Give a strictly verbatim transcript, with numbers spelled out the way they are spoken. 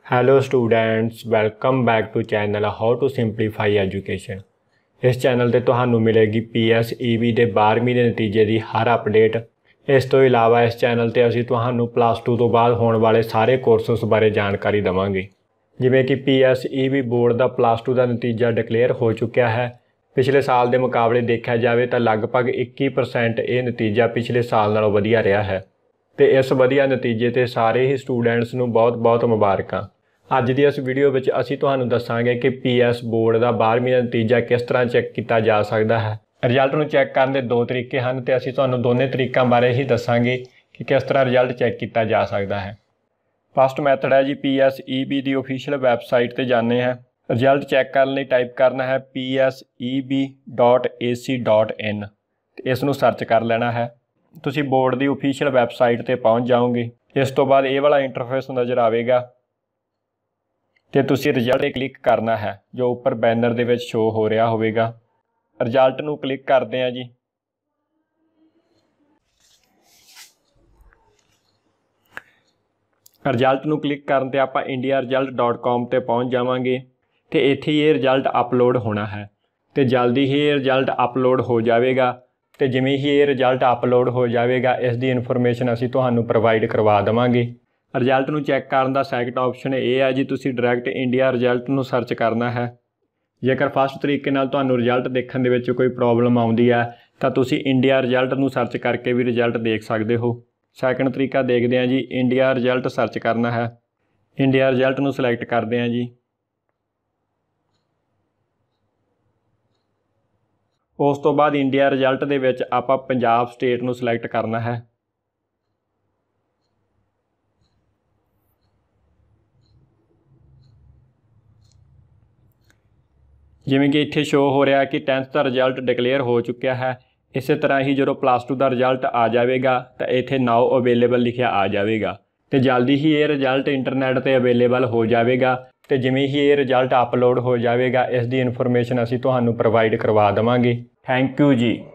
Hello students, welcome back to channel how to simplify education. इस channel ते तुहानू मिलेगी पी एस ई बी दे बारहवीं के नतीजे की हर अपडेट। इस तो इलावा इस चैनल ते असीं तुहानू प्लस टू तो बाद होने वाले सारे कोर्सेस बारे जानकारी देवांगे। जिवें कि P S E B board का प्लस टू का नतीजा डिकलेयर हो चुका है। पिछले साल के मुकाबले देखा जाए तो लगभग इक्की परसेंट ये नतीजा पिछले साल नालों वधिया रहा है। तो इस वधिया नतीजे ते सारे ही स्टूडेंट्स नूं बहुत बहुत मुबारकां। अज की इस वीडियो में असीं तुहानूं दस्सांगे कि पी एस बोर्ड का बारहवीं का नतीजा किस तरह चैक किया जा सकता है। रिजल्ट नूं चैक करने के दो तरीके हैं तो असीं तुहानूं दोनों तरीकों बारे ही दस्सांगे कि किस तरह रिजल्ट चैक किया जा सकता है। फस्ट मैथड है जी पी एस ई बी की ऑफिशियल वैबसाइट पर जाने हैं। रिजल्ट चैक करने लिए टाइप करना है P S E B dot A C dot in. इसनूं सर्च कर लेना है। तुसीं बोर्ड की ऑफिशियल वैबसाइट पर पहुँच जाओगे। इस तो बाद ये वाला इंटरफेस नज़र आएगा तो तुसीं रिजल्ट क्लिक करना है जो ऊपर बैनर दे विच शो हो रहा होगा। रिजल्ट नूं क्लिक करते हैं जी। रिजल्ट नूं क्लिक करन ते आपां इंडिया रिजल्ट डॉट कॉम ते पहुँच जावांगे तो इत्थे ये रिजल्ट अपलोड होना है तो जल्दी ही ये रिजल्ट अपलोड हो जाएगा। तो जिवें ही ये रिजल्ट अपलोड हो जाएगा इसकी इन्फॉर्मेशन असीं तुहानूं प्रोवाइड करवा देवांगे। रिजल्ट नूं चैक करन दा सैकंड ऑप्शन ये है जी तुसीं डायरैक्ट इंडिया रिजल्ट नूं सर्च करना है। जेकर फस्ट तरीके नाल तुहानूं रिजल्ट देखण दे विच कोई प्रॉब्लम आउंदी है तो तुसीं इंडिया रिजल्ट नूं सर्च करके भी रिजल्ट देख सकते हो। सैकंड तरीका देखते हैं जी, इंडिया रिजल्ट सर्च करना है। इंडिया रिजल्ट नूं सिलेक्ट करते हैं जी। उस तो बाद इंडिया रिजल्ट दे विच आपां पंजाब स्टेट नूं सिलेक्ट करना है। जिवें कि इत्थे शो हो रहा है कि टेंथ का रिजल्ट डिकलेयर हो चुका है। इस तरह ही जो प्लस टू का रिजल्ट आ जाएगा तो इत्थे नाउ अवेलेबल लिखिया आ जाएगा तो जल्दी ही ये रिजल्ट इंटरनेट पर अवेलेबल हो जाएगा। तो जिवें ही ये रिजल्ट अपलोड हो जाएगा इसकी इन्फॉर्मेशन असीं तुहानूं प्रोवाइड करवा देवांगे। Thank you ji.